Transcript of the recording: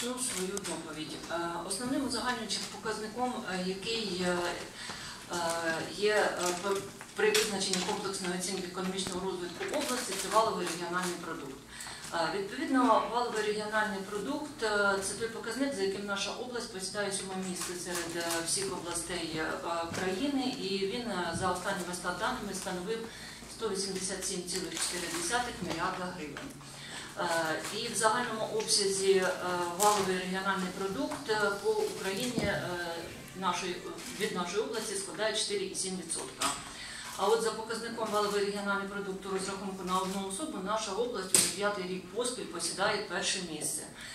Почну свою доповідь. Основним узагальнюючим показником, який є при визначенні комплексної оцінки економічного розвитку області, це валовий регіональний продукт. Відповідно, валовий регіональний продукт – це той показник, за яким наша область посідає 7-е місце серед всіх областей країни, і він за останніми статданими становив 187,4 мільярда гривень. І в загальному обсязі валовий регіональний продукт по Україні від нашої області складає 4,7%. А от за показником валовий регіональний продукт у розрахунку на одну особу наша область уже 5-й рік поспіль посідає перше місце.